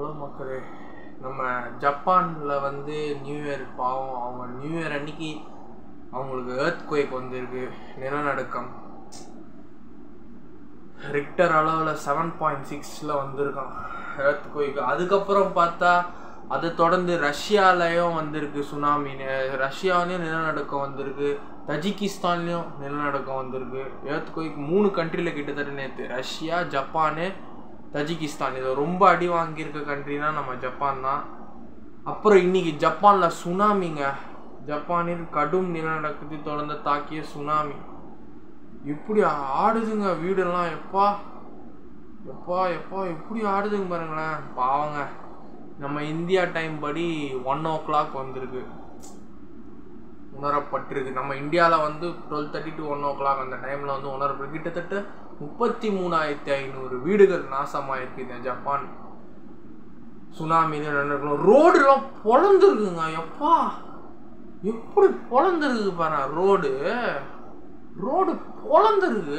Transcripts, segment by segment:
Hello மக்களே, நம்ம ஜப்பானில் வந்து நியூ இயர் பாவம், அவங்க நியூ இயர் அன்னைக்கு அவங்களுக்கு எர்த்குவேக் வந்திருக்கு, நிலநடுக்கம். ரிக்டர் அளவில் 7.6 வந்திருக்கான் எர்த்குவேக். அதுக்கப்புறம் பார்த்தா அதை தொடர்ந்து ரஷ்யாலையும் வந்திருக்கு சுனாமின்னு, ரஷ்யாவிலையும் நிலநடுக்கம் வந்திருக்கு, தஜிகிஸ்தான்லேயும் நிலநடுக்கம் வந்திருக்கு. எர்த்குவேக் 3 கண்ட்ரியில் கிட்டத்தட்ட நேற்று, ரஷ்யா, ஜப்பானு, தஜிகிஸ்தான். இது ரொம்ப அடி வாங்கியிருக்க கண்ட்ரினா நம்ம ஜப்பான் தான். அப்புறம் இன்னைக்கு ஜப்பானில் சுனாமிங்க, ஜப்பானில் கடும் நிலநடுக்கத்தை தொடர்ந்து தாக்கிய சுனாமி. எப்படி ஆடுதுங்க வீடெல்லாம், எப்பா எப்பா எப்பா எப்படி ஆடுதுங்க பாருங்களேன். பாவங்க, நம்ம இந்தியா டைம் படி 1 o'clock வந்திருக்கு, உணரப்பட்டிருக்கு. நம்ம இந்தியாவில் வந்து 12:30 to 1 o'clock அந்த டைமில் வந்து உணரப்பட்டு கிட்டத்தட்ட 33,500 வீடுகள் நாசமாயிருக்கு இந்த ஜப்பான் சுனாமின்னு நடக்கணும். ரோடுலாம் பொழந்துருக்குங்க, எப்பா எப்படி பொழந்துருக்கு பாரு. ரோடு பொழந்துருக்கு,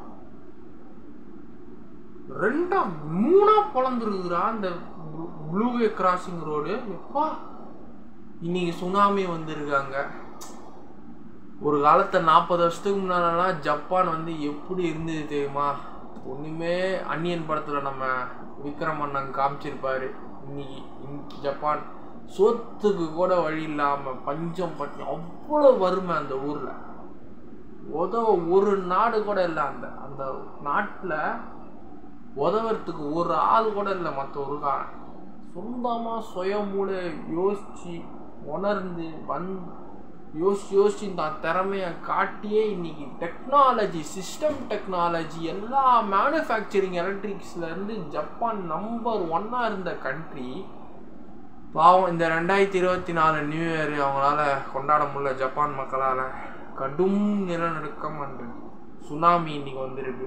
2-3 பொழந்துருக்குறா இந்த ப்ளூவே கிராசிங் ரோடு. எப்பா இன்னைக்கு சுனாமி வந்திருக்காங்க. ஒரு காலத்தை 40 வருஷத்துக்கு முன்னாலாம் ஜப்பான் வந்து எப்படி இருந்தது தெரியுமா? ஒன்றுமே அன்னியன் படத்தில் நம்ம விக்ரம் அண்ணன் காமிச்சிருப்பாரு. இன்னைக்கு ஜப்பான் சோத்துக்கு கூட வழி இல்லாமல் பஞ்சம் பட்டி அவ்வளோ வறுமை அந்த ஊரில். ஒரு நாடு கூட இல்லை, அந்த நாட்டில் உதவுறதுக்கு ஒரு ஆள் கூட இல்லை. மற்ற ஒரு காலம் சொந்தமாக சுயமூட யோசிச்சு உணர்ந்து யோசிச்சு தான் திறமையை காட்டியே இன்னைக்கு டெக்னாலஜி, சிஸ்டம் டெக்னாலஜி, எல்லா மேனுஃபேக்சரிங் எலக்ட்ரிக்ஸ்லேருந்து ஜப்பான் நம்பர் 1 இருந்த கண்ட்ரி. பாவம் இந்த 2024 நியூ இயர் அவங்களால கொண்டாட முடியல ஜப்பான் மக்களால். கடும் நிலநடுக்கம் அண்டு சுனாமி இன்னைக்கு வந்திருக்கு.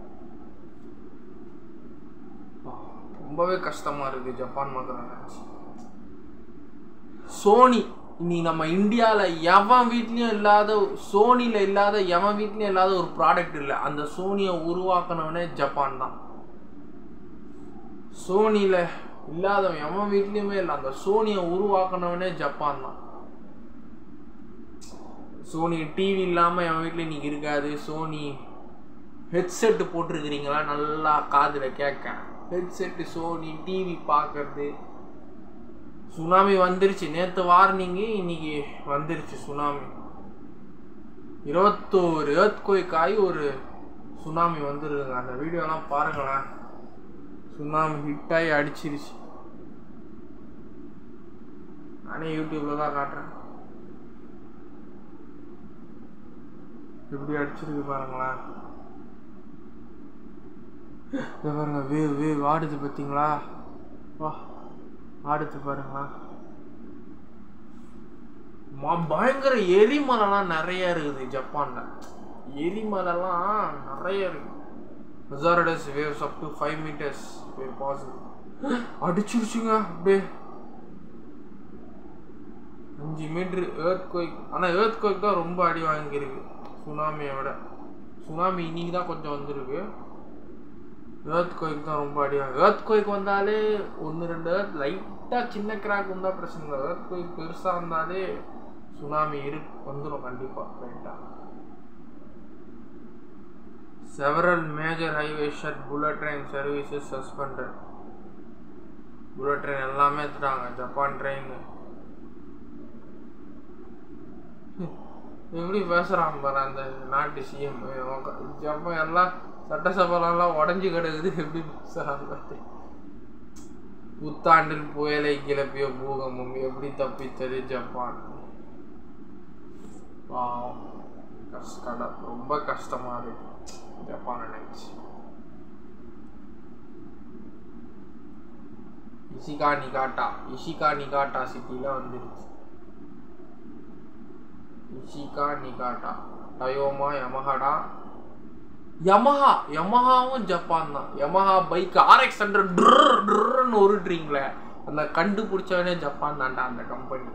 ரொம்பவே கஷ்டமாக இருக்குது ஜப்பான் மக்களால். சோனி இன்னைக்கு நம்ம இந்தியாவில் எவன் வீட்லேயும் இல்லாத, சோனியில் இல்லாத எவன் வீட்லேயும் இல்லாத ஒரு ப்ராடக்ட் இல்லை. அந்த சோனியை உருவாக்கினவனே ஜப்பான் தான். சோனியில் இல்லாதவன் எவன் வீட்லேயுமே இல்லை, அந்த சோனியை உருவாக்கினவனே ஜப்பான் தான். சோனி டிவி இல்லாமல் என் வீட்டில் இன்னைக்கு இருக்காது. சோனி ஹெட்செட்டு போட்டிருக்கிறீங்களா, நல்லா காதில் கேட்க ஹெட்செட்டு, சோனி டிவி பார்க்கறது. சுனாமி வந்துருச்சு, நேற்று வார்னிங்கு, இன்னைக்கு வந்துருச்சு சுனாமி. 21 எர்த்குவேக் ஆகி ஒரு சுனாமி வந்துருக்குங்க. அந்த வீடியோலாம் பாருங்களேன். சுனாமி ஹிட்டாகி அடிச்சிருச்சு. நானே யூடியூப்ல தான் காட்டுறேன், எப்படி அடிச்சிருக்கு பாருங்களேன். பாருங்க, வேவ் ஆடுது பார்த்தீங்களா? வா ஆடுது பாருங்களா. பயங்கர எரிமலைலாம் நிறைய இருக்குது ஜப்பான்ல. எரிமலைலாம் நிறைய இருக்கு. Hazardous waves up to 5 meters possible. அடிச்சிருச்சுங்க அப்படியே 5 மீட்டர் எர்த்குவேக். ஆனால் எர்த்குவேக் தான் ரொம்ப அடி வாங்கியிருக்கு சுனாமியை விட. சுனாமி இன்னைக்கு தான் கொஞ்சம் வந்திருக்கு, எர்த்குவேக் தான் ரொம்ப அடி வாங்க. எர்த்குவேக் வந்தாலே 1-2 லைட்டாக சின்ன கிராக் வந்தால் பிரச்சனை இல்லை. எர்த்குவேக் பெருசாக வந்தாலே சுனாமி வந்துடும் கண்டிப்பாக ரைட்டாக. Several major highways shut, bullet train services suspended. bullet train எல்லாமே எடுத்துட்டாங்க ஜப்பான் ட்ரெயின். எப்படி பேசுகிறான் பாரு அந்த நாட்டு சிஎம். ஜப்பான் எல்லாம் சட்டசபைலாம் உடஞ்சி கிடக்குது, எப்படி பேசுகிறாங்க. புத்தாண்டில் புயலை கிளப்பிய பூகம்பம் எப்படி தப்பித்தது ஜப்பான். ரொம்ப கஷ்டமாக இருக்கு ஜப்பான் நினைச்சு. இஷிகா நிகாட்டா சிட்டியில் வந்துருச்சு. இஷிகா நிகாட்டா, டயோமா, யமஹாவும் ஜப்பான் தான். யமஹா பைக் RX100 உருட்டுறீங்களே, அந்த கண்டுபிடிச்சவனே ஜப்பான் தான்டா அந்த company.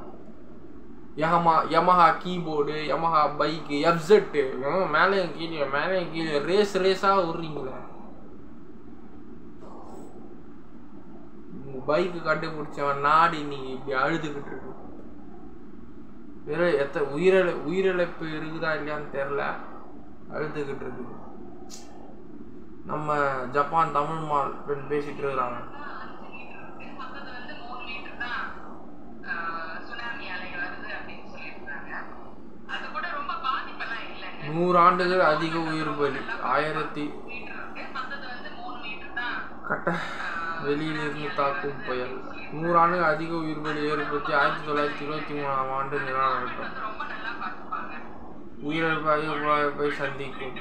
Yamaha keyboard, Yamaha bike, FZ, மேலேயும் கீழே ரேஸாக விட்றீங்களே. பைக்கு கண்டுபிடிச்சவன் நாடு இன்னைக்கு இப்படி அழுதுகிட்டு இருக்கு. வேற உயிரிழப்பு இருக்குதா இல்லையான்னு தெரியல, அழுதுகிட்டு இருக்குது. நம்ம ஜப்பான் தமிழ் மால் பெண் பேசிட்டு இருக்கிறாங்க. 100 ஆண்டுகள் அதிக உயிர் பலி. வெளியிலிருந்து தாக்கும் புயல். 100 ஆண்டுகள் அதிக உயிர் பலி ஏற்படுத்தி 1923ஆம் ஆண்டு நிலநடுக்கம். உயிரிழப்பை சந்திக்கும்.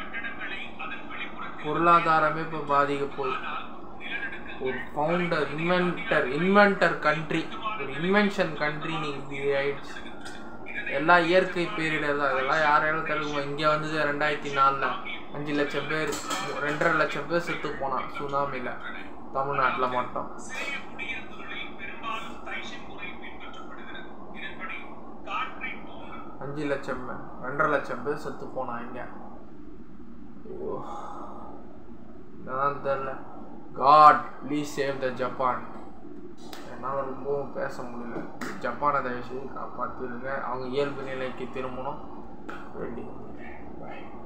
பொருளாதாரமே இப்போ பாதிக்க போகுது. ஒரு ஃபவுண்டர் இன்வென்டர் கண்ட்ரி, ஒரு இன்வென்ஷன் கண்ட்ரி இன்னைக்கு இப்படி ஆயிடுச்சு. எல்லாம் இயற்கை பேரிடர் தான். இதெல்லாம் யாராலும் தடுக்குமா? இங்கே வந்தது 2004 5 லட்சம் பேர் 2.5 லட்சம் பேர் செத்து போனான் சுனாமியில், தமிழ்நாட்டில் மட்டும். 5 லட்சம் 2.5 லட்சம் பேர் செத்து போனான் இங்கே. ஐயோ, இதான் தெரியல. God please save the Japan. என்னால் ரொம்பவும் பேச முடியல. ஜப்பானை தயவு செய்து காப்பாற்றிடுங்க. அவங்க இயல்பு நிலைக்கு திரும்பணும். வேண்டி. பாய்.